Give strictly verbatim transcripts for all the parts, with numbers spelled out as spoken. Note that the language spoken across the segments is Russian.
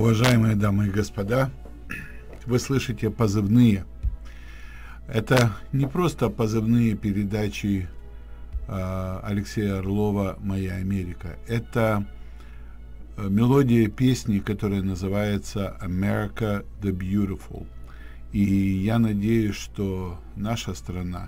Уважаемые дамы и господа, вы слышите позывные. Это не просто позывные передачи э, Алексея Орлова «Моя Америка». Это мелодия песни, которая называется «America the Beautiful». И я надеюсь, что наша страна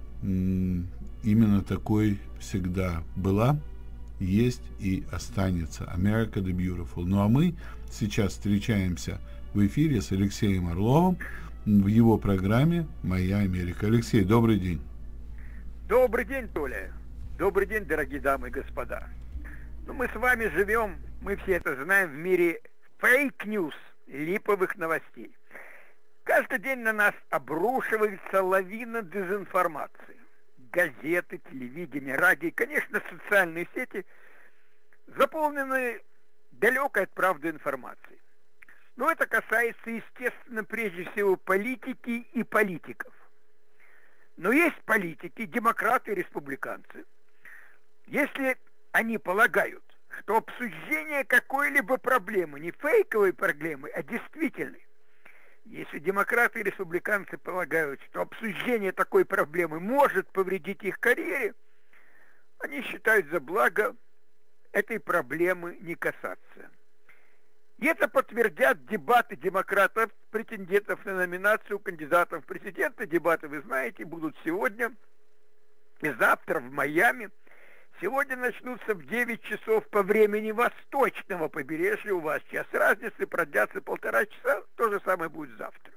именно такой всегда была, есть и останется. America the Beautiful. Ну а мы сейчас встречаемся в эфире с Алексеем Орловым в его программе «Моя Америка». Алексей, добрый день. Добрый день, Толя. Добрый день, дорогие дамы и господа. Ну, мы с вами живем, мы все это знаем, в мире фейк-ньюс, липовых новостей. Каждый день на нас обрушивается лавина дезинформации. Газеты, телевидение, радио и, конечно, социальные сети заполнены далекой от правды информацией. Но это касается, естественно, прежде всего политики и политиков. Но есть политики, демократы и республиканцы. Если они полагают, что обсуждение какой-либо проблемы не фейковой проблемы, а действительной, если демократы и республиканцы полагают, что обсуждение такой проблемы может повредить их карьере, они считают за благо этой проблемы не касаться. И это подтвердят дебаты демократов, претендентов на номинацию кандидатов в президенты. Дебаты, вы знаете, будут сегодня и завтра в Майами. Сегодня начнутся в девять часов по времени восточного побережья, у вас час разницы, продлятся полтора часа, то же самое будет завтра.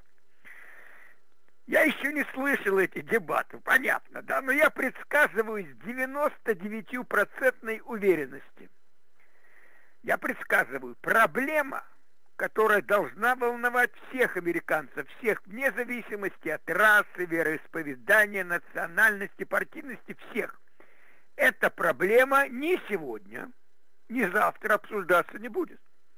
Я еще не слышал эти дебаты, понятно, да, но я предсказываю с девяносто девять процентов уверенности. Я предсказываю, проблема, которая должна волновать всех американцев, всех вне зависимости от расы, вероисповедания, национальности, партийности, всех. Эта проблема ни сегодня, ни завтра обсуждаться не будет.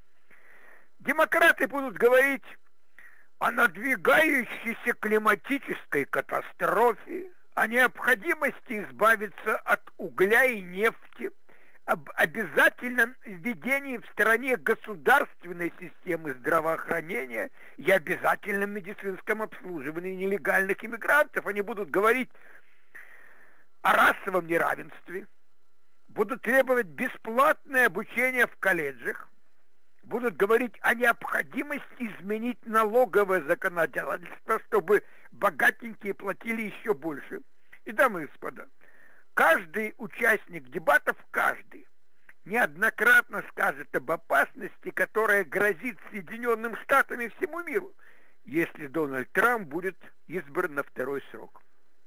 Демократы будут говорить о надвигающейся климатической катастрофе, о необходимости избавиться от угля и нефти, об обязательном введении в стране государственной системы здравоохранения и обязательном медицинском обслуживании нелегальных иммигрантов. Они будут говорить о расовом неравенстве, будут требовать бесплатное обучение в колледжах, будут говорить о необходимости изменить налоговое законодательство, чтобы богатенькие платили еще больше. И, дамы и господа, каждый участник дебатов, каждый, неоднократно скажет об опасности, которая грозит Соединенным Штатам и всему миру, если Дональд Трамп будет избран на второй срок.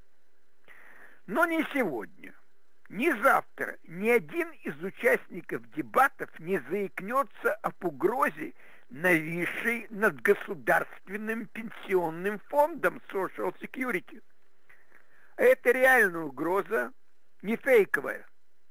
Но ни сегодня, ни завтра ни один из участников дебатов не заикнется об угрозе, нависшей над государственным пенсионным фондом Social Security. Это реальная угроза, не фейковая.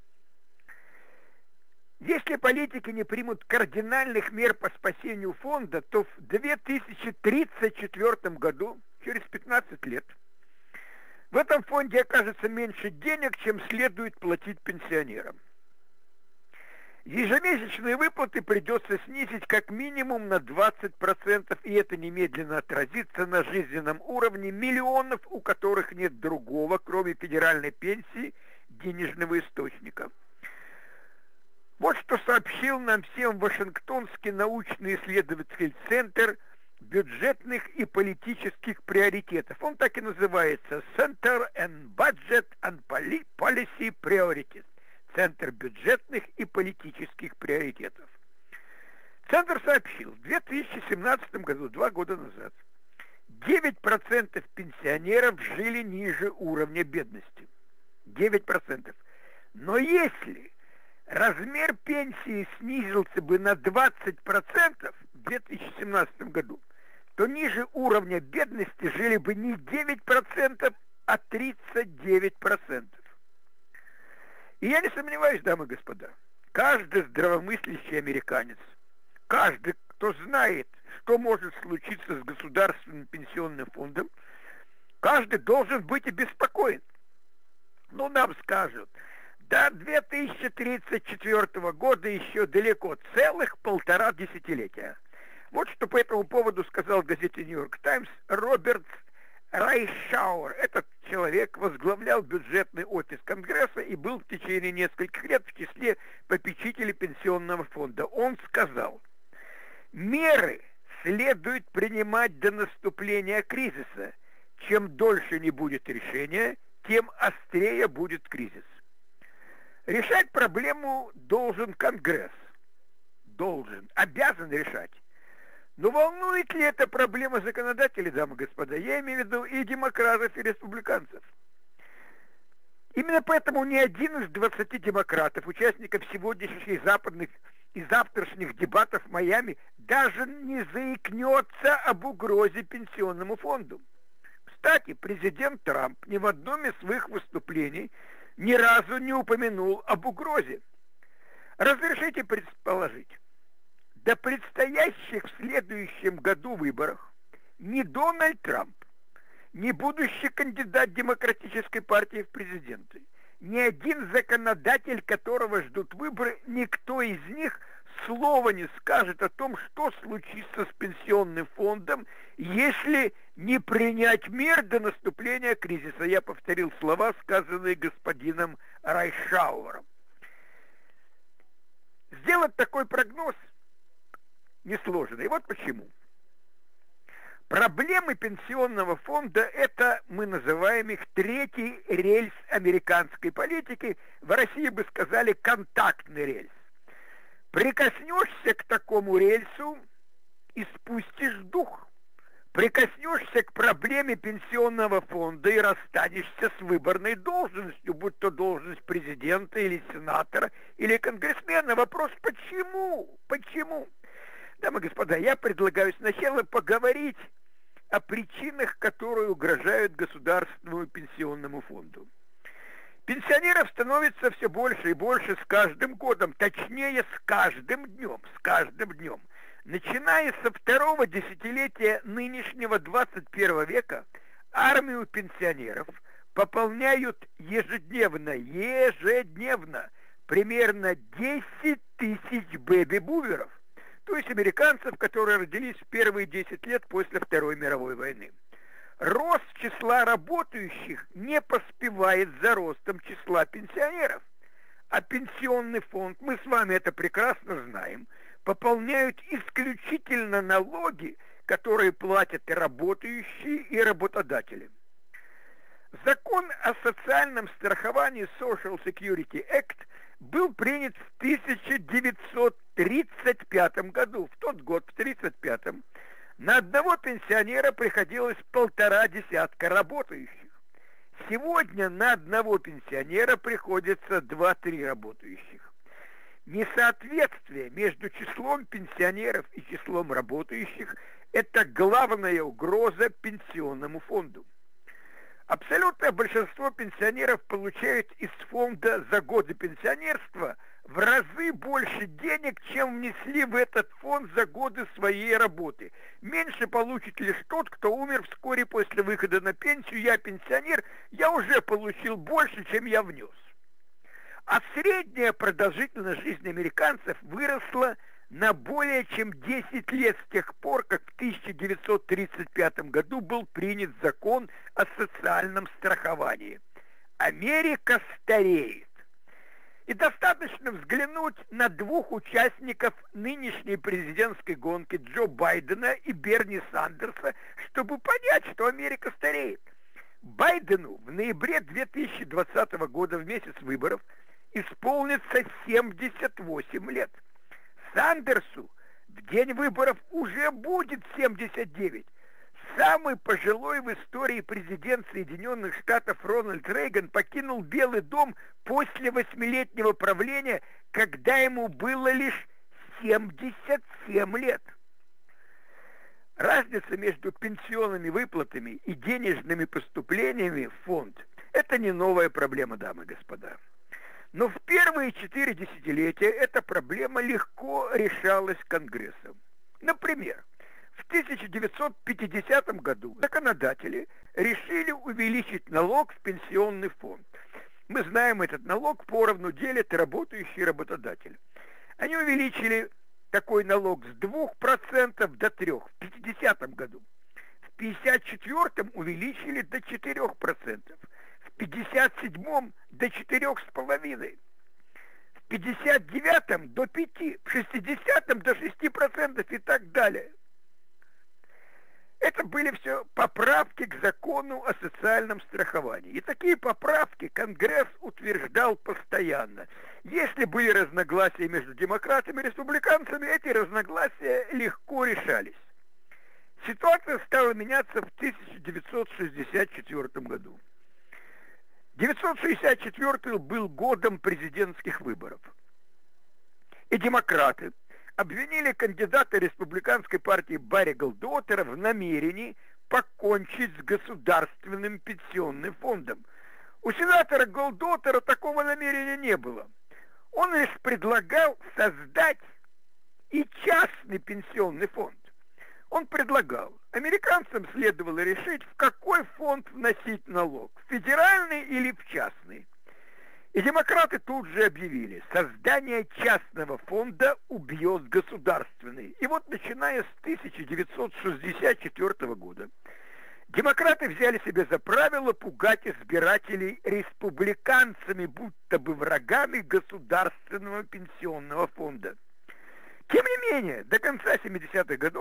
Если политики не примут кардинальных мер по спасению фонда, то в две тысячи тридцать четвёртом году, через пятнадцать лет, в этом фонде окажется меньше денег, чем следует платить пенсионерам. Ежемесячные выплаты придется снизить как минимум на двадцать процентов, и это немедленно отразится на жизненном уровне миллионов, у которых нет другого, кроме федеральной пенсии, денежного источника. Вот что сообщил нам всем Вашингтонский научно-исследовательский центр бюджетных и политических приоритетов. Он так и называется Center and Budget and Policy Priorities. Центр бюджетных и политических приоритетов. Центр сообщил, в две тысячи семнадцатом году, два года назад, девять процентов пенсионеров жили ниже уровня бедности. девять процентов. Но если размер пенсии снизился бы на двадцать процентов в две тысячи семнадцатом году, то ниже уровня бедности жили бы не девять процентов, а тридцать девять процентов. И я не сомневаюсь, дамы и господа, каждый здравомыслящий американец, каждый, кто знает, что может случиться с государственным пенсионным фондом, каждый должен быть обеспокоен. Ну, нам скажут, до две тысячи тридцать четвёртого года еще далеко, целых полтора десятилетия. Вот что по этому поводу сказал газете «Нью-Йорк Таймс» Роберт Райшауэр. Этот человек возглавлял бюджетный офис Конгресса и был в течение нескольких лет в числе попечителей пенсионного фонда. Он сказал: меры следует принимать до наступления кризиса. Чем дольше не будет решения, тем острее будет кризис. Решать проблему должен Конгресс. Должен, обязан решать. Но волнует ли эта проблема законодателей, дамы и господа? Я имею в виду и демократов, и республиканцев. Именно поэтому ни один из двадцати демократов, участников сегодняшних западных и завтрашних дебатов в Майами, даже не заикнется об угрозе пенсионному фонду. Кстати, президент Трамп ни в одном из своих выступлений ни разу не упомянул об угрозе. Разрешите предположить, до предстоящих в следующем году выборах ни Дональд Трамп, ни будущий кандидат Демократической партии в президенты, ни один законодатель, которого ждут выборы, никто из них слова не скажет о том, что случится с пенсионным фондом, если не принять мер до наступления кризиса. Я повторил слова, сказанные господином Райшауэром. Сделать такой прогноз несложно. И вот почему. Проблемы пенсионного фонда – это, мы называем их, третий рельс американской политики. В России бы сказали контактный рельс. Прикоснешься к такому рельсу и спустишь дух. Прикоснешься к проблеме пенсионного фонда и расстанешься с выборной должностью, будь то должность президента или сенатора или конгрессмена. Вопрос почему? Почему? Дамы и господа, я предлагаю сначала поговорить о причинах, которые угрожают государственному пенсионному фонду. Пенсионеров становится все больше и больше с каждым годом, точнее, с каждым днем, с каждым днем. Начиная со второго десятилетия нынешнего двадцать первого века, армию пенсионеров пополняют ежедневно, ежедневно примерно десять тысяч бэби-бумеров, то есть американцев, которые родились в первые десять лет после Второй мировой войны. Рост числа работающих не поспевает за ростом числа пенсионеров. А пенсионный фонд, мы с вами это прекрасно знаем, пополняют исключительно налоги, которые платят и работающие, и работодатели. Закон о социальном страховании Social Security Act был принят в тысяча девятьсот тридцать пятом году. В тот год, в тридцать пятом, на одного пенсионера приходилось полтора десятка работающих. Сегодня на одного пенсионера приходится два-три работающих. Несоответствие между числом пенсионеров и числом работающих – это главная угроза пенсионному фонду. Абсолютное большинство пенсионеров получают из фонда за годы пенсионерства в разы больше денег, чем внесли в этот фонд за годы своей работы. Меньше получит лишь тот, кто умер вскоре после выхода на пенсию. Я пенсионер, я уже получил больше, чем я внес. А средняя продолжительность жизни американцев выросла на более чем десять лет с тех пор, как в тысяча девятьсот тридцать пятом году был принят закон о социальном страховании. Америка стареет. И достаточно взглянуть на двух участников нынешней президентской гонки, Джо Байдена и Берни Сандерса, чтобы понять, что Америка стареет. Байдену в ноябре две тысячи двадцатого года, в месяц выборов, исполнится семьдесят восемь лет. Сандерсу в день выборов уже будет семьдесят девять. Самый пожилой в истории президент Соединенных Штатов Рональд Рейган покинул Белый дом после восьмилетнего правления, когда ему было лишь семьдесят семь лет. Разница между пенсионными выплатами и денежными поступлениями в фонд – это не новая проблема, дамы и господа. Но в первые четыре десятилетия эта проблема легко решалась Конгрессом. Например, в тысяча девятьсот пятидесятом году законодатели решили увеличить налог в пенсионный фонд. Мы знаем, этот налог поровну делят работающие и работодатели. Они увеличили такой налог с двух процентов до трёх процентов в пятидесятом году. В пятьдесят четвёртом увеличили до четырёх процентов. В пятьдесят седьмом до четырёх с половиной. В пятьдесят девятом до пяти, в шестидесятом до шести процентов и так далее. Это были все поправки к закону о социальном страховании. И такие поправки Конгресс утверждал постоянно. Если были разногласия между демократами и республиканцами, эти разногласия легко решались. Ситуация стала меняться в тысяча девятьсот шестьдесят четвёртом году. девятьсот шестьдесят четвёртый был годом президентских выборов. И демократы обвинили кандидата республиканской партии Барри Голдуотера в намерении покончить с государственным пенсионным фондом. У сенатора Голдуотера такого намерения не было. Он лишь предлагал создать и частный пенсионный фонд. Он предлагал, американцам следовало решить, в какой фонд вносить налог, в федеральный или в частный. И демократы тут же объявили, создание частного фонда убьет государственный. И вот начиная с тысяча девятьсот шестьдесят четвёртого года демократы взяли себе за правило пугать избирателей республиканцами, будто бы врагами государственного пенсионного фонда. Тем не менее, до конца семидесятых годов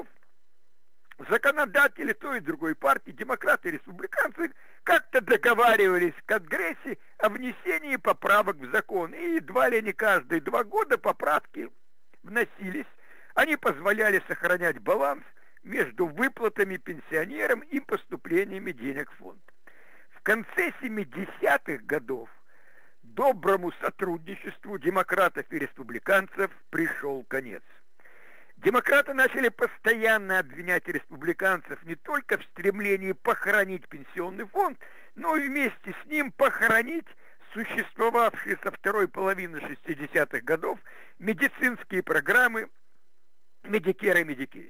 законодатели той и другой партии, демократы и республиканцы, как-то договаривались в Конгрессе о внесении поправок в закон. И едва ли не каждые два года поправки вносились. Они позволяли сохранять баланс между выплатами пенсионерам и поступлениями денег в фонд. В конце семидесятых годов доброму сотрудничеству демократов и республиканцев пришел конец. Демократы начали постоянно обвинять республиканцев не только в стремлении похоронить пенсионный фонд, но и вместе с ним похоронить существовавшие со второй половины шестидесятых годов медицинские программы Medicare и Medicaid.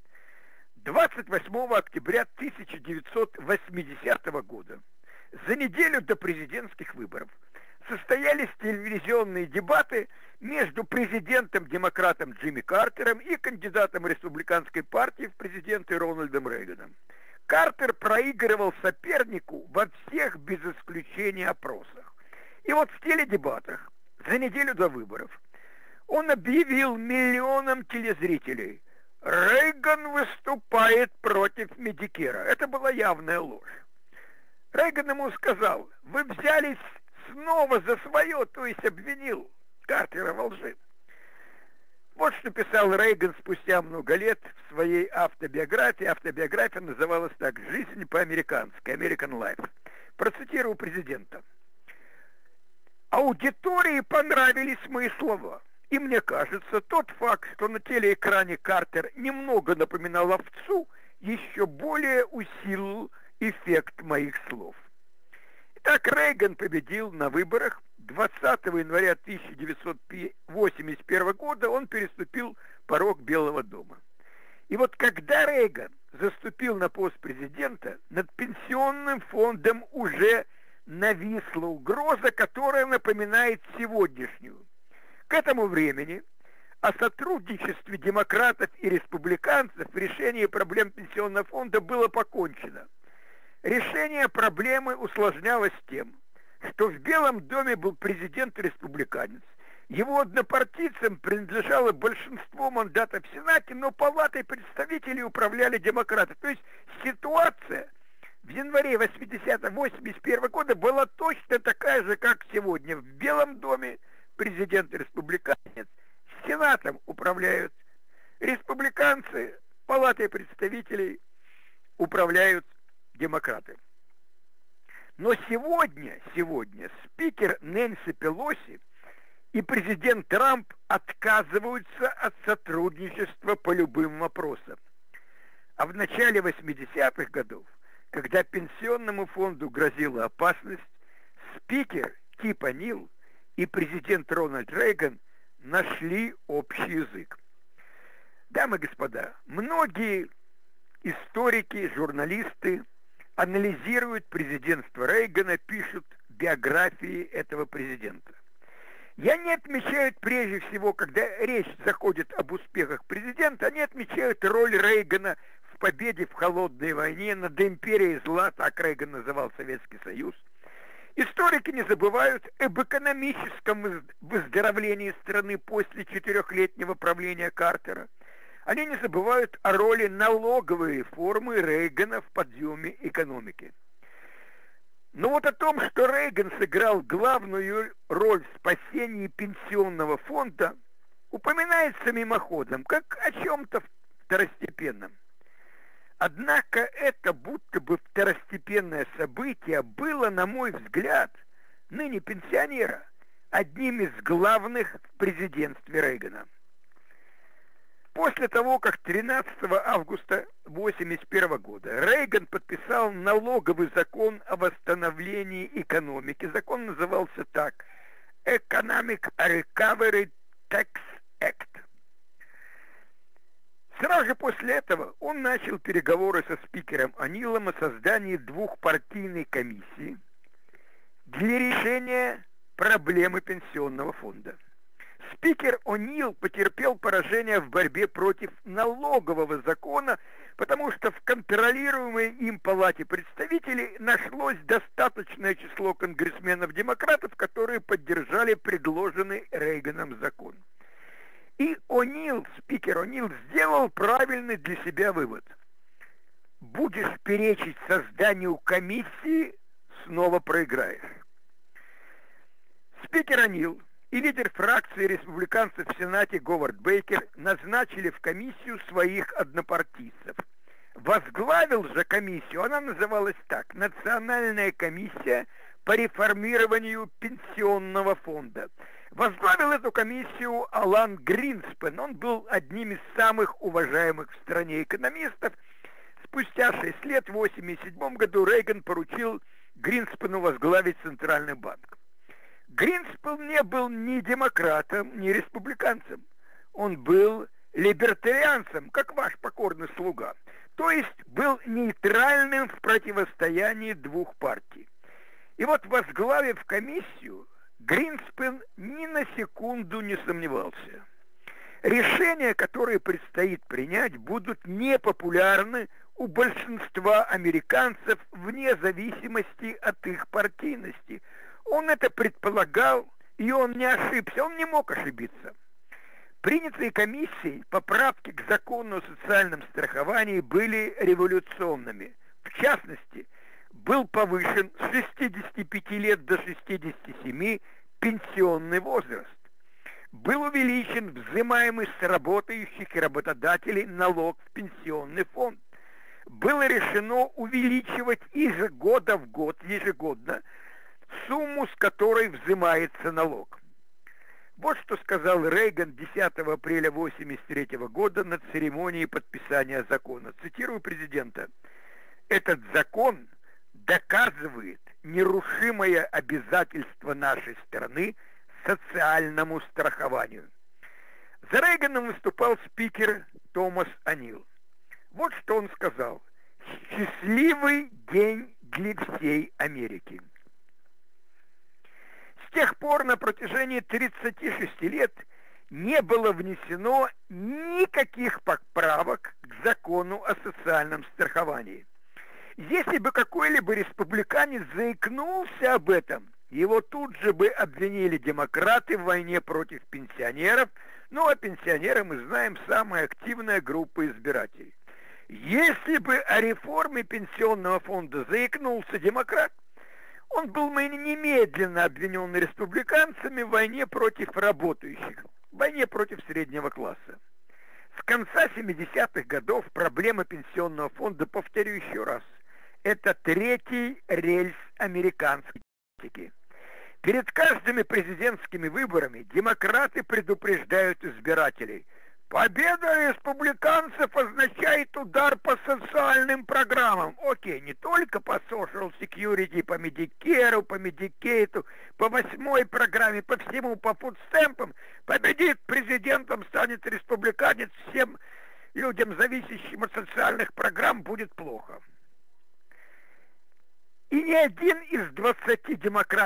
двадцать восьмого октября тысяча девятьсот восьмидесятого года, за неделю до президентских выборов, состоялись телевизионные дебаты между президентом-демократом Джимми Картером и кандидатом республиканской партии в президенты Рональдом Рейганом. Картер проигрывал сопернику во всех без исключения опросах. И вот в теледебатах за неделю до выборов он объявил миллионам телезрителей: Рейган выступает против Медикера. Это была явная ложь. Рейган ему сказал: вы взялись снова за свое, то есть обвинил Картера во лжи. Вот что писал Рейган спустя много лет в своей автобиографии. Автобиография называлась так: «Жизнь по-американски», American Life. Процитирую президента. Аудитории понравились мои слова. И мне кажется, тот факт, что на телеэкране Картер немного напоминал овцу, еще более усилил эффект моих слов. Итак, Рейган победил на выборах. двадцатого января тысяча девятьсот восемьдесят первого года он переступил порог Белого дома. И вот когда Рейган заступил на пост президента, над пенсионным фондом уже нависла угроза, которая напоминает сегодняшнюю. К этому времени о сотрудничестве демократов и республиканцев в решении проблем пенсионного фонда было покончено. Решение проблемы усложнялось тем, что в Белом доме был президент-республиканец. Его однопартийцам принадлежало большинство мандатов в Сенате, но палатой представителей управляли демократы. То есть ситуация в январе восьмидесятого-восемьдесят первого года была точно такая же, как сегодня. В Белом доме президент-республиканец, Сенатом управляют республиканцы, палатой представителей управляют демократы. Но сегодня, сегодня спикер Нэнси Пелоси и президент Трамп отказываются от сотрудничества по любым вопросам. А в начале восьмидесятых годов, когда пенсионному фонду грозила опасность, спикер Тип О'Нил и президент Рональд Рейган нашли общий язык. Дамы и господа, многие историки, журналисты анализируют президентство Рейгана, пишут биографии этого президента. И они отмечают прежде всего, когда речь заходит об успехах президента, они отмечают роль Рейгана в победе в холодной войне над империей зла, так Рейган называл Советский Союз. Историки не забывают об экономическом выздоровлении страны после четырехлетнего правления Картера. Они не забывают о роли налоговой реформы Рейгана в подъеме экономики. Но вот о том, что Рейган сыграл главную роль в спасении пенсионного фонда, упоминается мимоходом, как о чем-то второстепенном. Однако это будто бы второстепенное событие было, на мой взгляд, ныне пенсионера, одним из главных в президентстве Рейгана. После того, как тринадцатого августа тысяча девятьсот восемьдесят первого года Рейган подписал налоговый закон о восстановлении экономики, закон назывался так Economic Recovery Tax Act. Сразу же после этого он начал переговоры со спикером О'Нилом о создании двухпартийной комиссии для решения проблемы пенсионного фонда. Спикер О'Нил потерпел поражение в борьбе против налогового закона, потому что в контролируемой им палате представителей нашлось достаточное число конгрессменов-демократов, которые поддержали предложенный Рейганом закон. И О'Нил, спикер О'Нил, сделал правильный для себя вывод. Будешь перечить созданию комиссии, снова проиграешь. Спикер О'Нил и лидер фракции республиканцев в Сенате Говард Бейкер назначили в комиссию своих однопартийцев. Возглавил же комиссию, она называлась так, Национальная комиссия по реформированию пенсионного фонда. Возглавил эту комиссию Алан Гринспен. Он был одним из самых уважаемых в стране экономистов. Спустя шесть лет, в восемьдесят седьмом году, Рейган поручил Гринспену возглавить Центральный банк. Гринспен не был ни демократом, ни республиканцем. Он был либертарианцем, как ваш покорный слуга. То есть был нейтральным в противостоянии двух партий. И вот, возглавив комиссию, Гринспен ни на секунду не сомневался. Решения, которые предстоит принять, будут непопулярны у большинства американцев вне зависимости от их партийности. Он это предполагал, и он не ошибся, он не мог ошибиться. Принятые комиссией поправки к закону о социальном страховании были революционными. В частности, был повышен с шестидесяти пяти лет до шестидесяти семи пенсионный возраст. Был увеличен взимаемый с работающих и работодателей налог в пенсионный фонд. Было решено увеличивать ежегодно в год, ежегодно, сумму, с которой взимается налог. Вот что сказал Рейган десятого апреля тысяча девятьсот восемьдесят третьего года на церемонии подписания закона. Цитирую президента. «Этот закон доказывает нерушимое обязательство нашей страны социальному страхованию». За Рейганом выступал спикер Томас О'Нил. Вот что он сказал. «Счастливый день для всей Америки». С тех пор на протяжении тридцати шести лет не было внесено никаких поправок к закону о социальном страховании. Если бы какой-либо республиканец заикнулся об этом, его тут же бы обвинили демократы в войне против пенсионеров, ну а пенсионеры, мы знаем, самая активная группа избирателей. Если бы о реформе пенсионного фонда заикнулся демократ, он был немедленно обвинен республиканцами в войне против работающих, в войне против среднего класса. С конца семидесятых годов проблема пенсионного фонда, повторю еще раз, это третий рельс американской политики. Перед каждыми президентскими выборами демократы предупреждают избирателей: победа республиканцев означает удар по социальным программам. Окей, не только по Social Security, по Medicare, по Medicaid, по восьмой программе, по всему, по фудстемпам. Победит президентом, станет республиканец, всем людям, зависящим от социальных программ, будет плохо. И ни один из двадцати демократов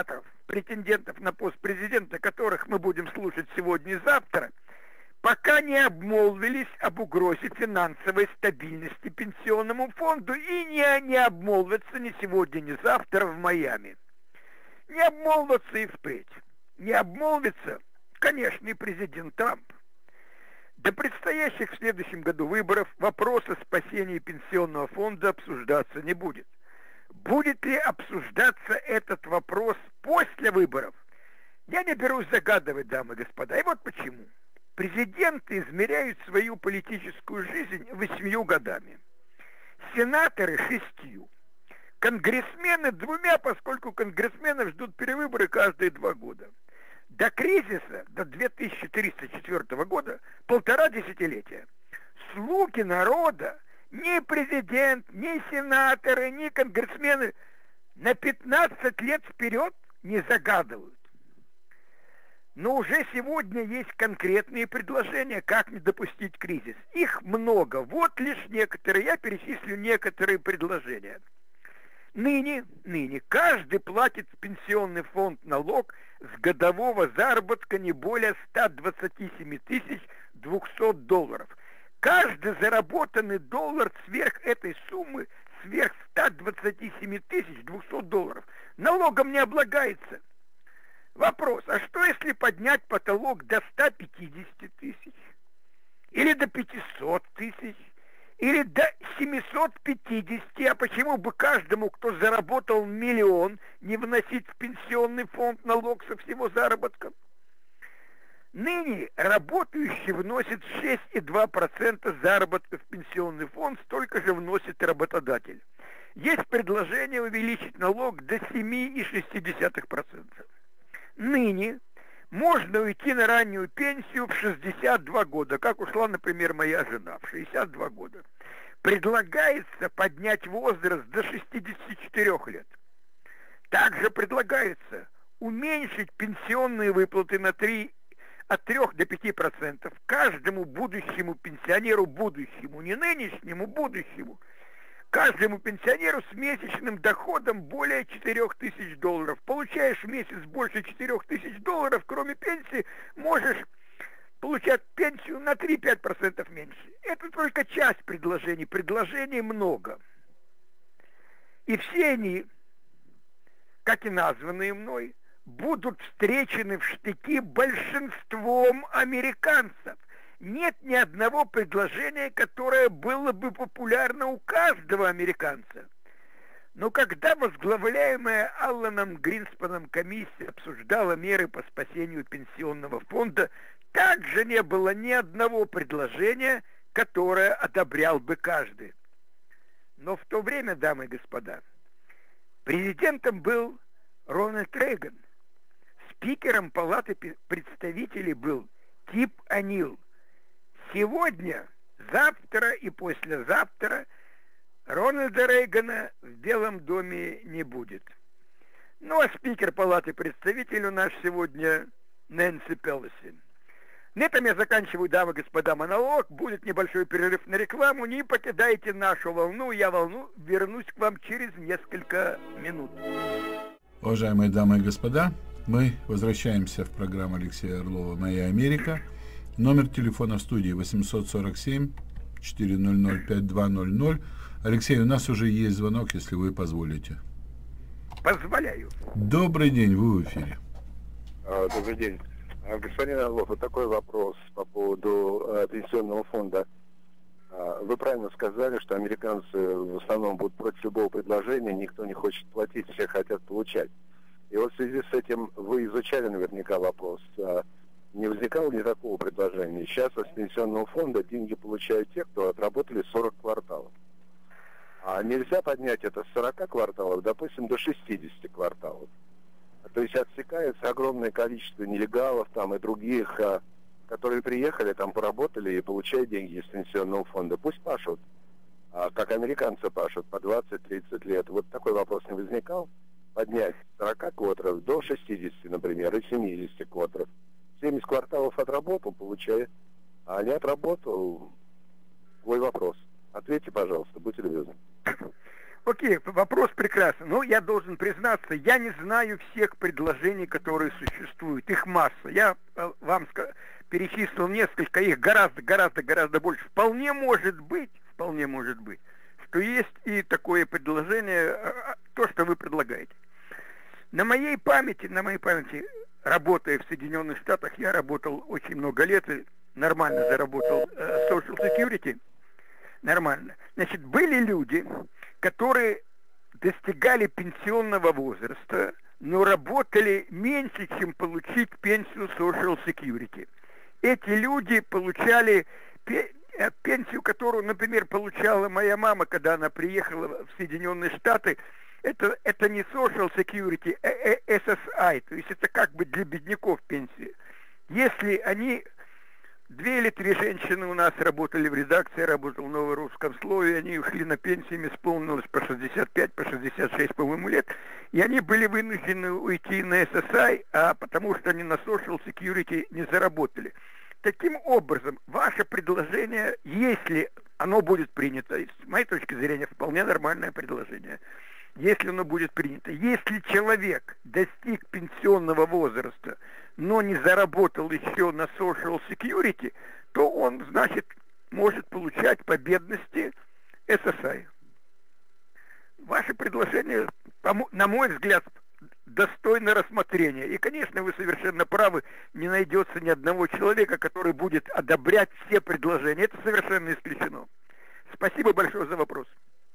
претендентов на пост президента, которых мы будем слушать сегодня и завтра, пока не обмолвились об угрозе финансовой стабильности пенсионному фонду и не, не обмолвятся ни сегодня, ни завтра в Майами. Не обмолвятся и впредь. Не обмолвится, конечно, и президент Трамп. До предстоящих в следующем году выборов вопрос о спасении пенсионного фонда обсуждаться не будет. Будет ли обсуждаться этот вопрос после выборов? Я не берусь загадывать, дамы и господа. И вот почему. Президенты измеряют свою политическую жизнь восьмью годами. Сенаторы шестью. Конгрессмены двумя, поскольку конгрессмены ждут перевыборы каждые два года. До кризиса, до две тысячи тридцать четвёртого года, полтора десятилетия. Слуги народа, ни президент, ни сенаторы, ни конгрессмены на пятнадцать лет вперед не загадывают. Но уже сегодня есть конкретные предложения, как не допустить кризис. Их много. Вот лишь некоторые. Я перечислю некоторые предложения. Ныне, ныне каждый платит в пенсионный фонд налог с годового заработка не более ста двадцати семи тысяч двухсот долларов. Каждый заработанный доллар сверх этой суммы, сверх ста двадцати семи тысяч двухсот долларов, налогом не облагается. Вопрос, а что если поднять потолок до ста пятидесяти тысяч? Или до пятисот тысяч? Или до семисот пятидесяти? А почему бы каждому, кто заработал миллион, не вносить в пенсионный фонд налог со всего заработка? Ныне работающий вносит шесть и два десятых процента заработка в пенсионный фонд, столько же вносит работодатель. Есть предложение увеличить налог до семи и шести десятых процента. Ныне можно уйти на раннюю пенсию в шестьдесят два года, как ушла, например, моя жена, в шестьдесят два года. Предлагается поднять возраст до шестидесяти четырёх лет. Также предлагается уменьшить пенсионные выплаты на три, от трёх до пяти процентов каждому будущему пенсионеру, будущему, не нынешнему, будущему, каждому пенсионеру с месячным доходом более четырёх тысяч долларов. Получаешь в месяц больше четырёх тысяч долларов, кроме пенсии, можешь получать пенсию на три-пять процентов меньше. Это только часть предложений. Предложений много. И все они, как и названные мной, будут встречены в штыки большинством американцев. Нет ни одного предложения, которое было бы популярно у каждого американца. Но когда возглавляемая Алланом Гринспаном комиссия обсуждала меры по спасению пенсионного фонда, также не было ни одного предложения, которое одобрял бы каждый. Но в то время, дамы и господа, президентом был Рональд Рейган, спикером Палаты представителей был Тип О'Нил. Сегодня, завтра и послезавтра Рональда Рейгана в Белом доме не будет. Ну, а спикер Палаты представителей у нас сегодня Нэнси Пелоси. На этом я заканчиваю, дамы и господа, монолог. Будет небольшой перерыв на рекламу. Не покидайте нашу волну. Я волну вернусь к вам через несколько минут. Уважаемые дамы и господа, мы возвращаемся в программу Алексея Орлова «Моя Америка». Номер телефона в студии восемьсот сорок семь четыреста пять два ноль ноль. Алексей, у нас уже есть звонок, если вы позволите. Позволяю. Добрый день, вы в эфире. А, добрый день. А, господин Орлов, вот такой вопрос по поводу а, пенсионного фонда. А, вы правильно сказали, что американцы в основном будут против любого предложения, никто не хочет платить, все хотят получать. И вот в связи с этим вы изучали наверняка вопрос. А, не возникало ли такого предложения? Сейчас из пенсионного фонда деньги получают те, кто отработали сорок кварталов. А нельзя поднять это с сорока кварталов, допустим, до шестидесяти кварталов. То есть отсекается огромное количество нелегалов там и других, а, которые приехали, там поработали и получают деньги из пенсионного фонда. Пусть пашут, а, как американцы пашут, по двадцать-тридцать лет. Вот такой вопрос не возникал? Поднять с сорока квотеров до шестидесяти, например, и семидесяти квотеров. семьдесят кварталов отработал, получает, а не отработал. Твой вопрос. Ответьте, пожалуйста, будьте любезны. Окей. все-таки вопрос прекрасный. Но я должен признаться, я не знаю всех предложений, которые существуют. Их масса. Я вам перечислил несколько, их гораздо, гораздо, гораздо больше. Вполне может быть, вполне может быть, что есть и такое предложение, то, что вы предлагаете. На моей памяти, на моей памяти, работая в Соединенных Штатах, я работал очень много лет и нормально заработал э, Social Security. Нормально. Значит, были люди, которые достигали пенсионного возраста, но работали меньше, чем получить пенсию Social Security. Эти люди получали пенсию, которую, например, получала моя мама, когда она приехала в Соединенные Штаты. Это, это не Social Security, а эс эс ай, то есть это как бы для бедняков пенсия. Если они, две или три женщины у нас работали в редакции, я работал в Новорусском слове, они ушли на пенсию, им исполнилось по шестьдесят пять, по шестьдесят шесть, по-моему, лет, и они были вынуждены уйти на эс эс ай, а потому что они на Social Security не заработали. Таким образом, ваше предложение, если оно будет принято, с моей точки зрения, вполне нормальное предложение, если оно будет принято, если человек достиг пенсионного возраста, но не заработал еще на Social Security, то он, значит, может получать по бедности эс эс ай. Ваше предложение, на мой взгляд, достойно рассмотрения. И, конечно, вы совершенно правы, не найдется ни одного человека, который будет одобрять все предложения. Это совершенно исключено. Спасибо большое за вопрос.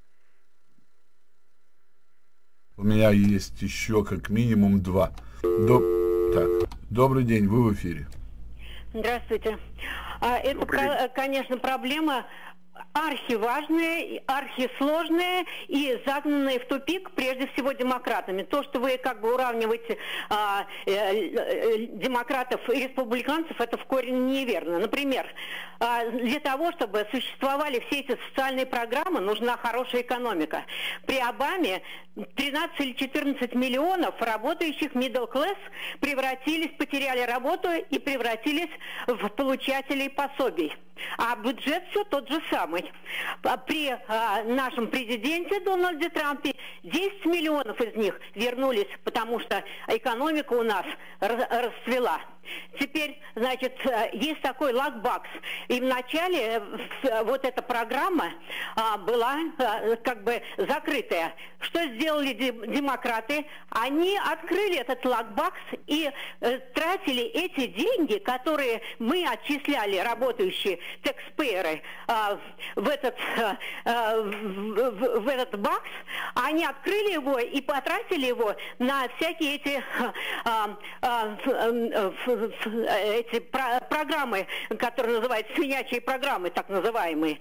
У меня есть еще как минимум два. Доб... Так. Добрый день, вы в эфире. Здравствуйте. Это, про, конечно, проблема архиважная, архисложная и загнанная в тупик прежде всего демократами. То, что вы как бы уравниваете а, э, э, демократов и республиканцев, это в корне неверно. Например, а, для того, чтобы существовали все эти социальные программы, нужна хорошая экономика. При Обаме тринадцать или четырнадцать миллионов работающих middle class превратились, потеряли работу и превратились в получателей пособий. А бюджет все тот же самый. При а, нашем президенте Дональде Трампе десять миллионов из них вернулись, потому что экономика у нас расцвела. Теперь, значит, есть такой лакбакс. И вначале вот эта программа а, была а, как бы закрытая. Что сделали демократы? Они открыли этот лакбакс и э, тратили эти деньги, которые мы отчисляли, работающие taxpayers, а, в этот а, а, в, в, в этот бакс. Они открыли его и потратили его на всякие эти а, а, а, эти про программы, которые называются свинячьи программы, так называемые.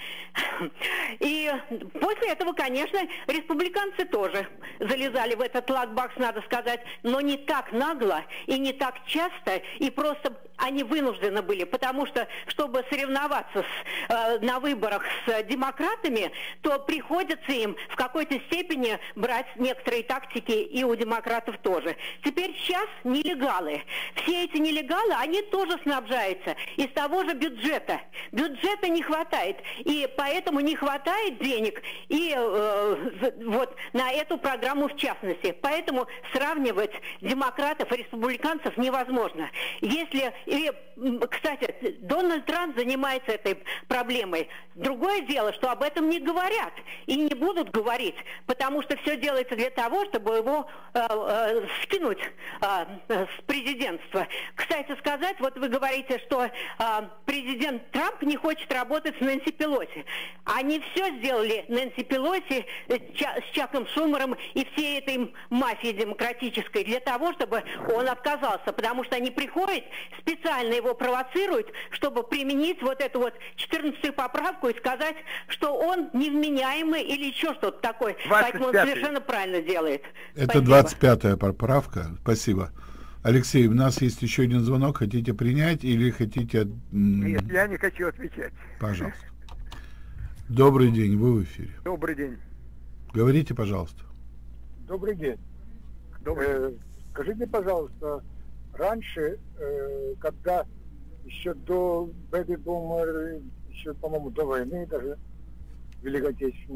И после этого, конечно, республиканцы тоже залезали в этот лакбакс, надо сказать, но не так нагло и не так часто, и просто они вынуждены были, потому что, чтобы соревноваться с, э, на выборах с демократами, то приходится им в какой-то степени брать некоторые тактики и у демократов тоже. Теперь сейчас нелегалы. Все эти нелегалы, они тоже снабжаются из того же бюджета. Бюджета не хватает, и поэтому не хватает денег и э, вот на эту программу в частности. Поэтому сравнивать демократов и республиканцев невозможно. Если, и, кстати, Дональд Трамп занимается этой проблемой. Другое дело, что об этом не говорят и не будут говорить, потому что все делается для того, чтобы его э, э, скинуть э, с президентства. Кстати сказать, вот вы говорите, что э, президент Трамп не хочет работать с Нэнси Пелоси. Они все сделали, Нэнси Пелоси э, Ча с Чаком Шумером и всей этой мафией демократической, для того, чтобы он отказался, потому что они приходят, специально его провоцируют, чтобы применить вот эту вот четырнадцатую поправку и сказать, что он невменяемый или еще что-то такое. Поэтому он совершенно правильно делает. Это двадцать пятая поправка. Спасибо. Алексей, у нас есть еще один звонок. Хотите принять или хотите... Нет, я не хочу отвечать. Пожалуйста. Добрый день, вы в эфире. Добрый день. Говорите, пожалуйста. Добрый день. Добрый э, день. Скажите, пожалуйста, раньше, э, когда еще до бэби-бумер, еще, по-моему, до войны даже, Великой Отечественной,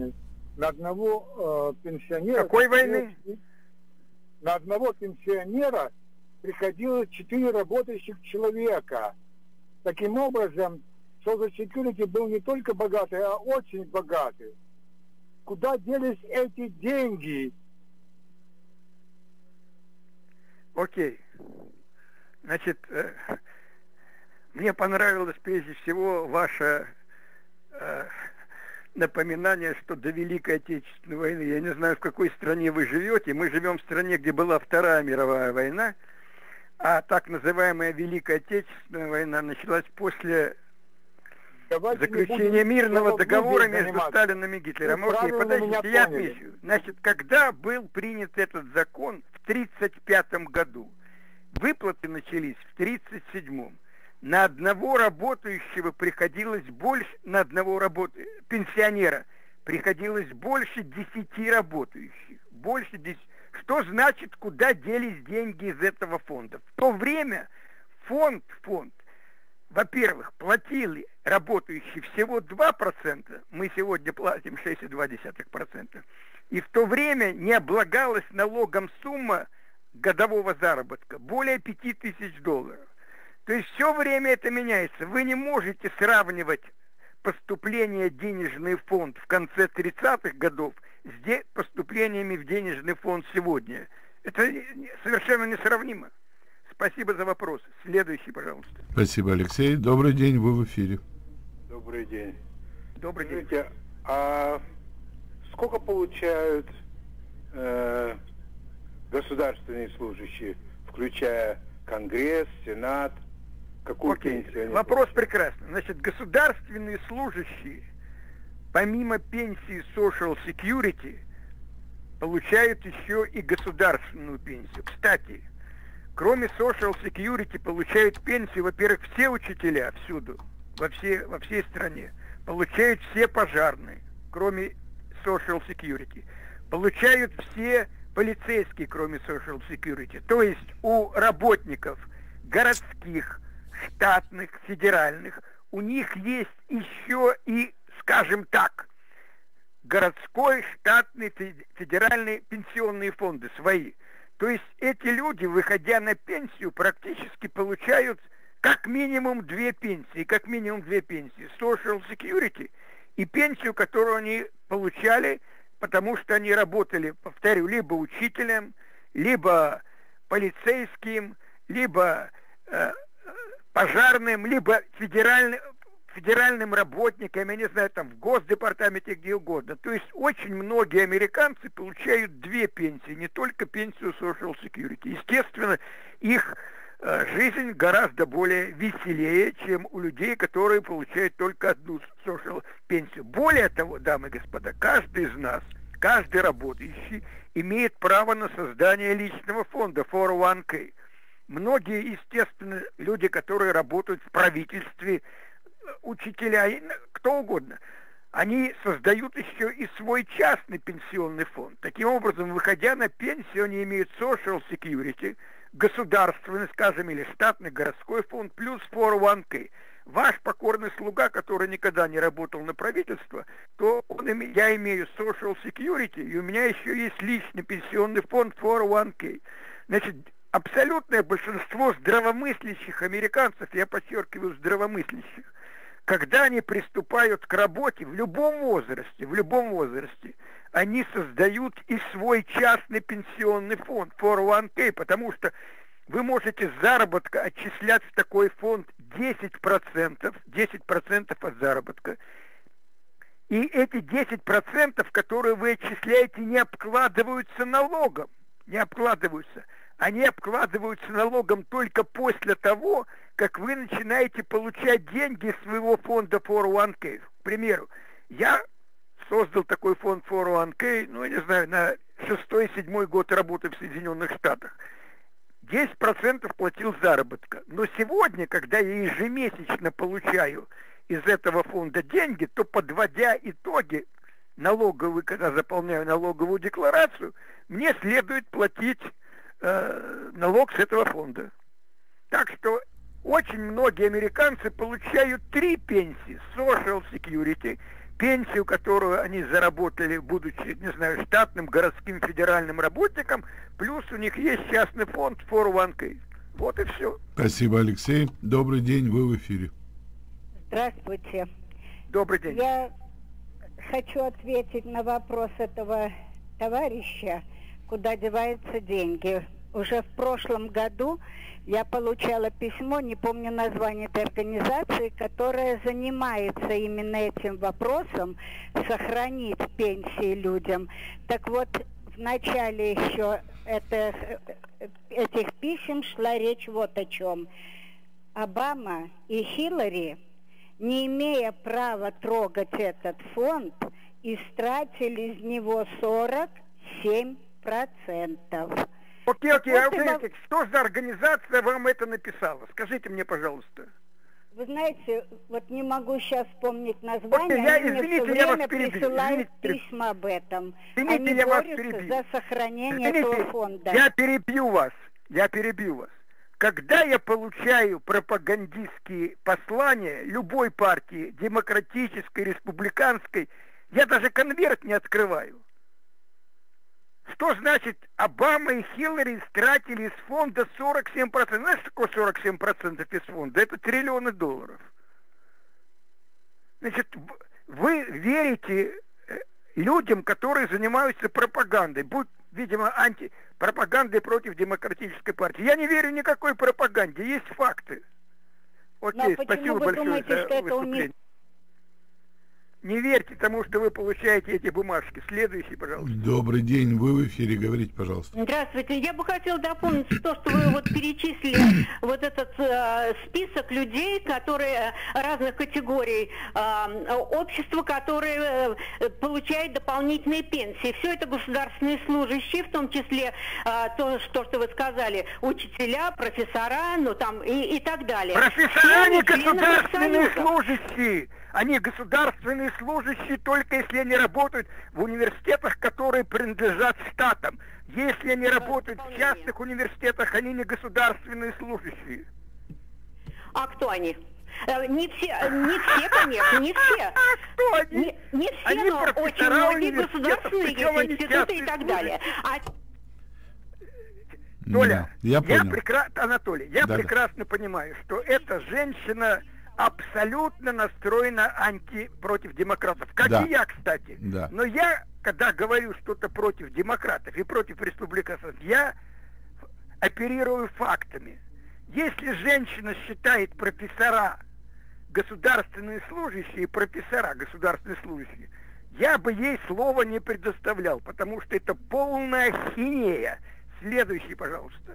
на одного э, пенсионера... Какой войны? На одного пенсионера приходилось четыре работающих человека. Таким образом, Social Security был не только богатый, а очень богатый. Куда делись эти деньги? Окей. Значит, э, мне понравилось прежде всего ваше э, напоминание, что до Великой Отечественной войны, я не знаю, в какой стране вы живете, мы живем в стране, где была Вторая мировая война, а так называемая Великая Отечественная война началась после Давайте заключения мирного договора между Сталиным и Гитлером. Окей, подождите, я отмечу. Значит, когда был принят этот закон в тридцать пятом году, выплаты начались в тридцать седьмом. На одного работающего приходилось больше, на одного работ... пенсионера приходилось больше десяти работающих. Больше десяти. Что значит, куда делись деньги из этого фонда? В то время фонд, фонд, во-первых, платили работающие всего два процента, мы сегодня платим шесть целых две десятых процента, и в то время не облагалась налогом сумма годового заработка более пяти тысяч долларов. То есть все время это меняется. Вы не можете сравнивать поступление в денежный фонд в конце тридцатых годов с поступлениями в денежный фонд сегодня. Это совершенно несравнимо. Спасибо за вопрос. Следующий, пожалуйста. Спасибо, Алексей. Добрый день, вы в эфире. Добрый день. Добрый день. Скажите, а сколько получают э, государственные служащие, включая Конгресс, Сенат? Какую Окей. пенсию они Вопрос получают? прекрасный. Значит, государственные служащие, помимо пенсии Social Security, получают еще и государственную пенсию. Кстати, кроме Social Security получают пенсию, во-первых, все учителя всюду, во всей, во всей стране. Получают все пожарные, кроме Social Security. Получают все полицейские, кроме Social Security. То есть у работников городских, штатных, федеральных, у них есть еще и, скажем так, городской, штатный, федеральный пенсионные фонды свои. То есть эти люди, выходя на пенсию, практически получают как минимум две пенсии, как минимум две пенсии. Social Security и пенсию, которую они получали, потому что они работали, повторю, либо учителем, либо полицейским, либо э, пожарным, либо федеральным, федеральным работникам, я не знаю, там в Госдепартаменте, где угодно. То есть очень многие американцы получают две пенсии, не только пенсию Social Security. Естественно, их э, жизнь гораздо более веселее, чем у людей, которые получают только одну social пенсию. Более того, дамы и господа, каждый из нас, каждый работающий имеет право на создание личного фонда фор о ван кей. Многие, естественно, люди, которые работают в правительстве, учителя, кто угодно, они создают еще и свой частный пенсионный фонд. Таким образом, выходя на пенсию, они имеют Social Security, государственный, скажем, или штатный городской фонд, плюс фор о ван кей. Ваш покорный слуга, который никогда не работал на правительство, то он, я имею Social Security, и у меня еще есть личный пенсионный фонд фор о ван кей. Значит, абсолютное большинство здравомыслящих американцев, я подчеркиваю, здравомыслящих, когда они приступают к работе в любом возрасте, в любом возрасте, они создают и свой частный пенсионный фонд фор о ван кей, потому что вы можете с заработка отчислять в такой фонд десять процентов, десять процентов от заработка. И эти десять процентов, которые вы отчисляете, не обкладываются налогом, не обкладываются. Они обкладываются налогом только после того, как вы начинаете получать деньги из своего фонда фор о ван кей. К примеру, я создал такой фонд фор о ван кей, ну, я не знаю, на шестой-седьмой год работы в Соединенных Штатах. десять процентов платил заработка. Но сегодня, когда я ежемесячно получаю из этого фонда деньги, то, подводя итоги налоговые, когда заполняю налоговую декларацию, мне следует платить э, налог с этого фонда. Так что очень многие американцы получают три пенсии: Social Security, пенсию, которую они заработали, будучи, не знаю, штатным, городским, федеральным работником, плюс у них есть частный фонд фор уан кей. Вот и все. Спасибо, Алексей. Добрый день, вы в эфире. Здравствуйте. Добрый день. Я хочу ответить на вопрос этого товарища, куда деваются деньги. Уже в прошлом году я получала письмо, не помню название этой организации, которая занимается именно этим вопросом, сохранить пенсии людям. Так вот, в начале еще это, этих писем шла речь вот о чем. Обама и Хиллари, не имея права трогать этот фонд, истратили из него сорок семь процентов. Окей, окей, Вот а и вот, что за организация вам это написала? Скажите мне, пожалуйста. Вы знаете, вот не могу сейчас вспомнить название, Окей, я, они извините, мне все я вас время перебью, присылают извините, письма об этом. Извините, Они я вас борются перебью. за сохранение Извините, этого фонда. я перебью вас, я перебью вас. Когда я получаю пропагандистские послания любой партии, демократической, республиканской, я даже конверт не открываю. Что значит Обама и Хиллари истратили из фонда сорок семь процентов? Знаешь, что такое сорок семь процентов из фонда? Это триллионы долларов. Значит, вы верите людям, которые занимаются пропагандой, будь, видимо, анти... пропагандой против демократической партии. Я не верю никакой пропаганде, есть факты. Окей, Но спасибо почему вы большое думаете, за что это у них... выступление. Не верьте тому, что вы получаете эти бумажки. Следующий, пожалуйста. Добрый день, вы в эфире, говорите, пожалуйста. Здравствуйте. Я бы хотела дополнить то, что вы вот перечислили вот этот э, список людей, которые разных категорий э, общества, которые э, получают дополнительные пенсии. Все это государственные служащие, в том числе э, то, что, что вы сказали, учителя, профессора, ну там и, и так далее. Профессора не Члены государственные профсоюзов. служащие. Они государственные служащие только если они работают в университетах, которые принадлежат штатам. Если они работают в частных университетах, они не государственные служащие. А кто они? Э, Не все, не все, конечно, не все. А что они? Не, не все, Они но очень профессора многие университетов, государственные причем они институты и частные так далее. А Толя, Да, я понял. прекра... Анатолий, я Да-да. прекрасно понимаю, что эта женщина абсолютно настроена анти против демократов. Как Да. и я, кстати. Да. Но я, когда говорю что-то против демократов и против республиканцев, я оперирую фактами. Если женщина считает профессора государственные служащие и профессора государственные служащие, я бы ей слова не предоставлял, потому что это полная ахинея. Следующий, пожалуйста.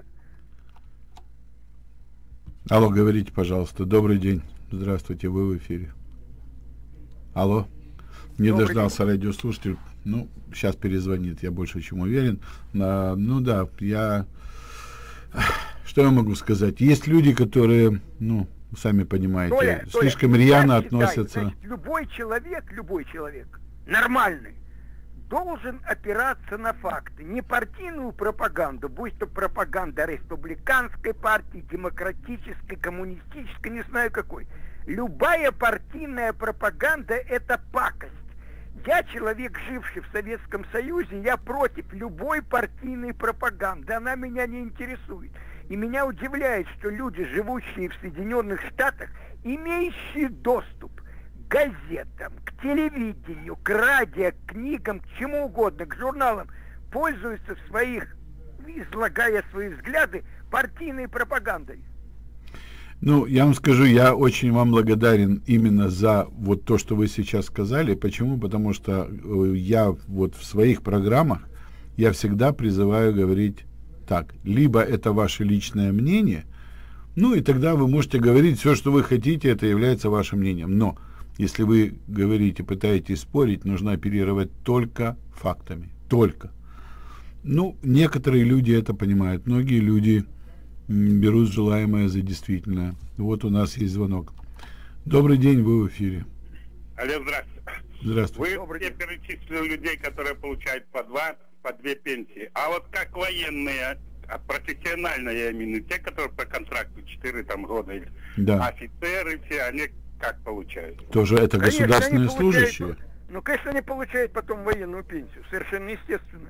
Алло, говорите, пожалуйста. Добрый день. Здравствуйте, вы в эфире. Алло. Не Добрый дождался радиослушатель. Ну, сейчас перезвонит, я больше чем уверен. А, ну да, я... Что я могу сказать? Есть люди, которые, ну, сами понимаете, Толя, слишком Толя, рьяно я считаю, относятся. значит, любой человек, любой человек, нормальный, должен опираться на факты. Не партийную пропаганду, будь то пропаганда республиканской партии, демократической, коммунистической, не знаю какой. Любая партийная пропаганда – это пакость. Я человек, живший в Советском Союзе, я против любой партийной пропаганды. Она меня не интересует. И меня удивляет, что люди, живущие в Соединенных Штатах, имеющие доступ к газетам, к телевидению, к радио, к книгам, к чему угодно, к журналам, пользуются в своих, излагая свои взгляды, партийной пропагандой. Ну, я вам скажу, я очень вам благодарен именно за вот то, что вы сейчас сказали. Почему? Потому что я вот в своих программах, я всегда призываю говорить так. Либо это ваше личное мнение, ну и тогда вы можете говорить все, что вы хотите, это является вашим мнением. Но если вы говорите, пытаетесь спорить, нужно оперировать только фактами. Только. Ну, некоторые люди это понимают, многие люди берут желаемое за действительное. Вот у нас есть звонок. Добрый день, вы в эфире. Алло, здравствуйте. Здравствуйте. Вы все перечислили людей, которые получают по два, по две пенсии. А вот как военные, а профессиональные, я имею в виду, те, которые по контракту четыре там, года, Да. офицеры все, они как получают? Тоже это Конечно, государственные они получают- служащие. Ну, конечно, они получают потом военную пенсию, совершенно естественно.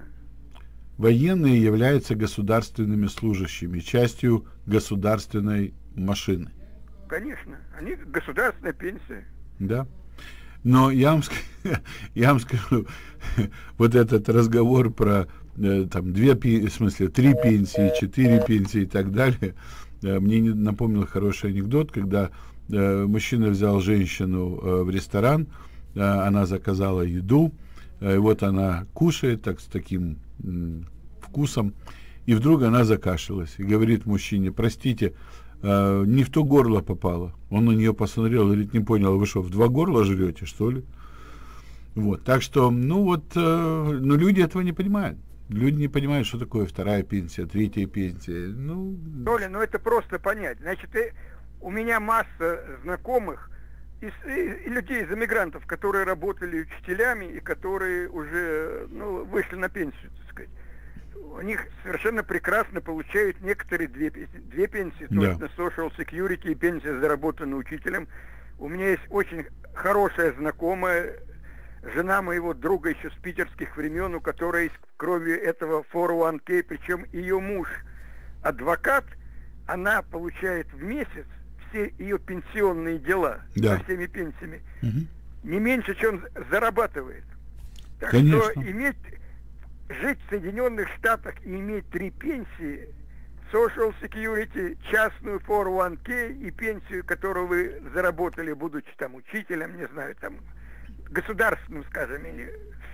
Военные являются государственными служащими, частью государственной машины. Конечно, они государственная пенсия. Да. Но я вам, я вам скажу, вот этот разговор про э, там две, в смысле, три пенсии, четыре пенсии и так далее, э, мне напомнил хороший анекдот, когда э, мужчина взял женщину э, в ресторан, э, она заказала еду, э, и вот она кушает так с таким э, вкусом, и вдруг она закашлялась и говорит мужчине: простите, Uh, не в то горло попало. Он на нее посмотрел и говорит: не понял, вы что, в два горла жрете, что ли? Вот, так что, ну вот, uh, ну люди этого не понимают. Люди не понимают, что такое вторая пенсия, третья пенсия. Ну, Толя, ну это просто понять. Значит, и, у меня масса знакомых из, и, и людей из эмигрантов, которые работали учителями и которые уже, ну, вышли на пенсию, так сказать. У них совершенно прекрасно получают некоторые две, две пенсии, то есть на Social Security и пенсия, заработанная учителем. У меня есть очень хорошая знакомая, жена моего друга еще с питерских времен, у которой есть кровью этого фор уан кей, причем ее муж адвокат, она получает в месяц все ее пенсионные дела, да, со всеми пенсиями, угу, не меньше, чем зарабатывает. Так Конечно. Что иметь... Жить в Соединенных Штатах и иметь три пенсии, Social Security, частную фор уан кей и пенсию, которую вы заработали, будучи там учителем, не знаю, там, государственным, скажем, или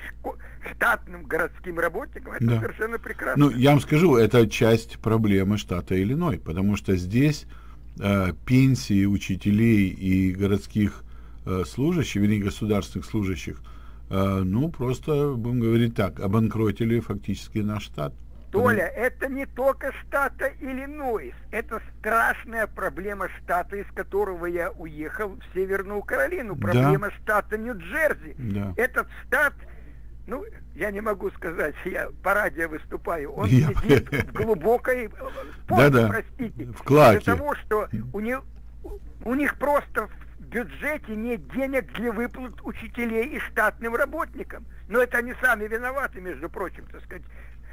штатным городским работником, это да. совершенно прекрасно. Ну, я вам скажу, это часть проблемы штата Иллинойс, потому что здесь э, пенсии учителей и городских э, служащих, вернее, государственных служащих, ну, просто, будем говорить так, обанкротили фактически наш штат. Толя, Потому... это не только штата Иллинойс, это страшная проблема штата, из которого я уехал в Северную Каролину, проблема да. штата Нью-Джерси. Да. Этот штат, ну, я не могу сказать, я по радио выступаю, он я... сидит в глубокой, да, да. простите, в клаке. Из-за того, что у них, у них просто... В бюджете нет денег для выплат учителей и штатным работникам. Но это они сами виноваты, между прочим, так сказать.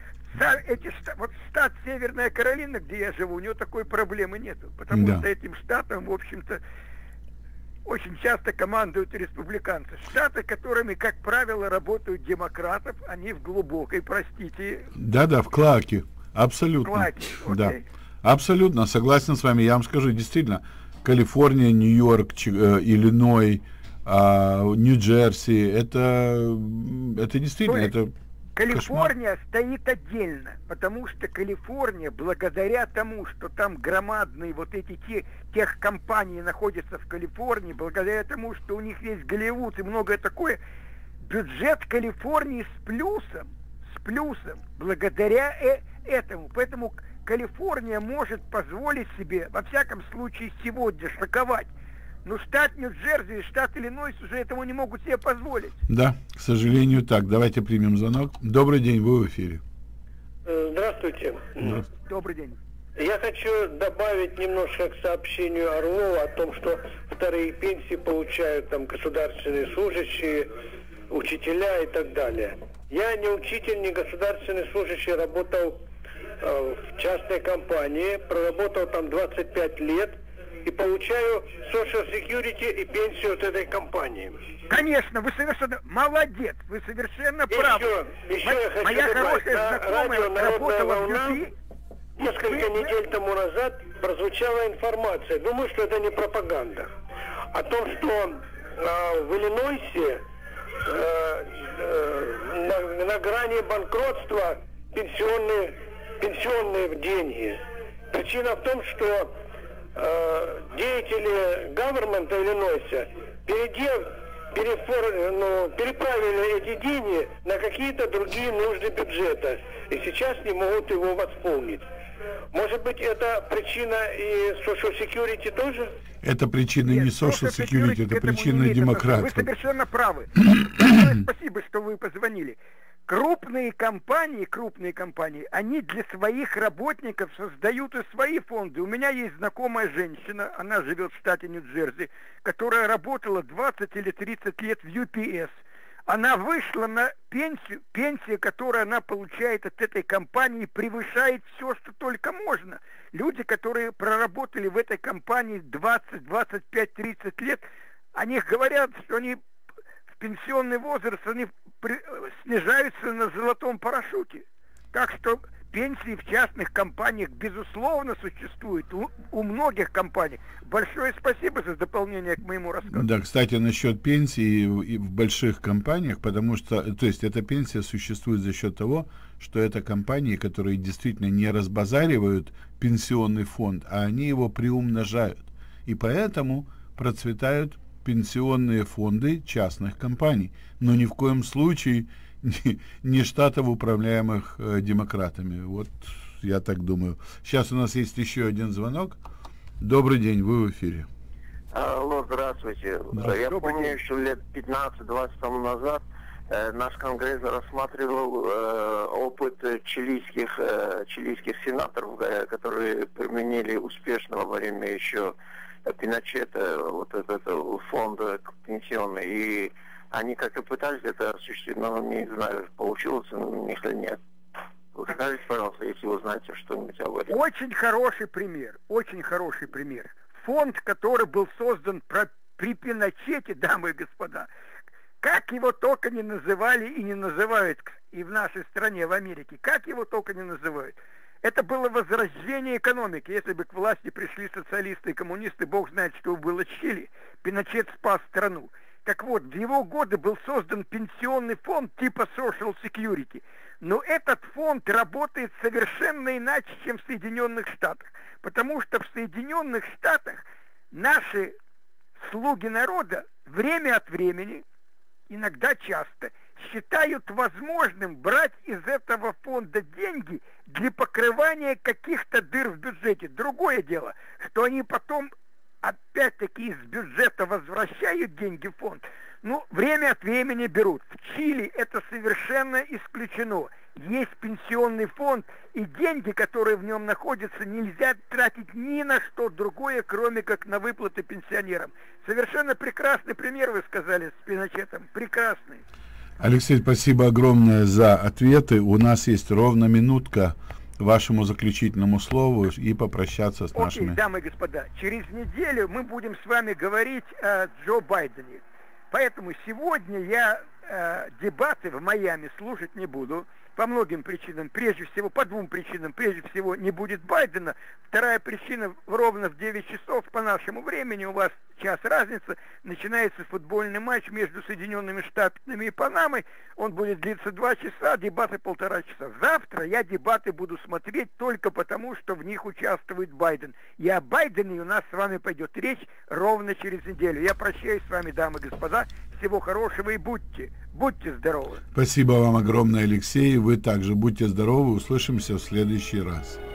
Эти, вот штат Северная Каролина, где я живу, у него такой проблемы нету. Потому да. что этим штатом, в общем-то, очень часто командуют республиканцы. Штаты, которыми, как правило, работают демократов, они в глубокой, простите... Да-да, в клаке. Абсолютно. В клаке, да. Абсолютно, согласен с вами. Я вам скажу, действительно, Калифорния, Нью-Йорк, э, Иллинойс, э, Нью-Джерси, это, это действительно... это Калифорния кошмар. Стоит отдельно, потому что Калифорния, благодаря тому, что там громадные вот эти те, техкомпании находятся в Калифорнии, благодаря тому, что у них есть Голливуд и многое такое, бюджет Калифорнии с плюсом, с плюсом, благодаря э этому. Поэтому Калифорния может позволить себе, во всяком случае сегодня, шоковать. Но штат Нью-Джерси и штат Иллинойс уже этому не могут себе позволить. Да, к сожалению, так. Давайте примем звонок. Добрый день, вы в эфире. Здравствуйте. Да. Добрый день. Я хочу добавить немножко к сообщению Орлова о том, что вторые пенсии получают там государственные служащие, учителя и так далее. Я не учитель, не государственный служащий, работал э, в частной компании, проработал там двадцать пять лет. И получаю Social Security и пенсию от этой компании. Конечно, вы совершенно молодец, вы совершенно правы. Еще, еще я хочу Моя добавить, хорошая знакомая работала в волна, несколько вы... недель тому назад прозвучала информация, думаю, что это не пропаганда, о том, что э, в Иллинойсе э, э, на, на грани банкротства пенсионные, пенсионные деньги. Причина в том, что деятели гавермента Иллинойса передел, перефор, ну, переправили эти деньги на какие-то другие нужды бюджета и сейчас не могут его восполнить. Может быть, это причина и Social Security тоже? Это причина Нет, не Social Security, Security это причина демократов. Вы совершенно правы. Спасибо, что вы позвонили. Крупные компании, крупные компании, они для своих работников создают и свои фонды. У меня есть знакомая женщина, она живет в штате Нью-Джерси, которая работала двадцать или тридцать лет в ю пи эс. она вышла на пенсию, пенсия, которую она получает от этой компании, превышает все, что только можно. Люди, которые проработали в этой компании двадцать, двадцать пять, тридцать лет, о них говорят, что они в пенсионный возраст, они при, снижаются на золотом парашюте. Так что пенсии в частных компаниях, безусловно, существуют. У, у многих компаний. Большое спасибо за дополнение к моему рассказу. Да, кстати, насчет пенсии и в больших компаниях, потому что, то есть, эта пенсия существует за счет того, что это компании, которые действительно не разбазаривают пенсионный фонд, а они его приумножают. И поэтому процветают пенсионные фонды частных компаний. Но ни в коем случае не, не штатов, управляемых э, демократами. Вот я так думаю. Сейчас у нас есть еще один звонок. Добрый день, вы в эфире. Алло, здравствуйте. здравствуйте. Я помню, еще лет пятнадцать-двадцать тому назад э, наш Конгресс рассматривал э, опыт чилийских, э, чилийских сенаторов, э, которые применили успешно во время еще Пиночета вот этот фонд пенсионный. И они как и пытались это осуществить, но не знаю, получилось у них или нет. Скажите, пожалуйста, если вы знаете что-нибудь об этом. Очень хороший пример, очень хороший пример. Фонд, который был создан про, при Пиночете, дамы и господа, как его только не называли и не называют и в нашей стране, в Америке, как его только не называют. Это было возрождение экономики. Если бы к власти пришли социалисты и коммунисты, бог знает, что было Чили. Пиночет спас страну. Так вот, в его годы был создан пенсионный фонд типа Social Security. Но этот фонд работает совершенно иначе, чем в Соединенных Штатах. Потому что в Соединенных Штатах наши слуги народа время от времени, иногда часто, считают возможным брать из этого фонда деньги для покрывания каких-то дыр в бюджете. Другое дело, что они потом опять-таки из бюджета возвращают деньги в фонд, ну, время от времени берут. В Чили это совершенно исключено. Есть пенсионный фонд, и деньги, которые в нем находятся, нельзя тратить ни на что другое, кроме как на выплаты пенсионерам. Совершенно прекрасный пример вы сказали с Пиночетом. Прекрасный. Алексей, спасибо огромное за ответы. У нас есть ровно минутка вашему заключительному слову и попрощаться с Окей, нашими... дамы и господа, через неделю мы будем с вами говорить о Джо Байдене. Поэтому сегодня я э, дебаты в Майами слушать не буду. По многим причинам, прежде всего, по двум причинам. Прежде всего, не будет Байдена. Вторая причина, ровно в девять часов по нашему времени, у вас час разница, начинается футбольный матч между Соединенными Штатами и Панамой. Он будет длиться два часа, дебаты полтора часа. Завтра я дебаты буду смотреть только потому, что в них участвует Байден. И о Байдене у нас с вами пойдет речь ровно через неделю. Я прощаюсь с вами, дамы и господа. Всего хорошего и будьте, будьте здоровы. Спасибо вам огромное, Алексей. Вы также будьте здоровы. Услышимся в следующий раз.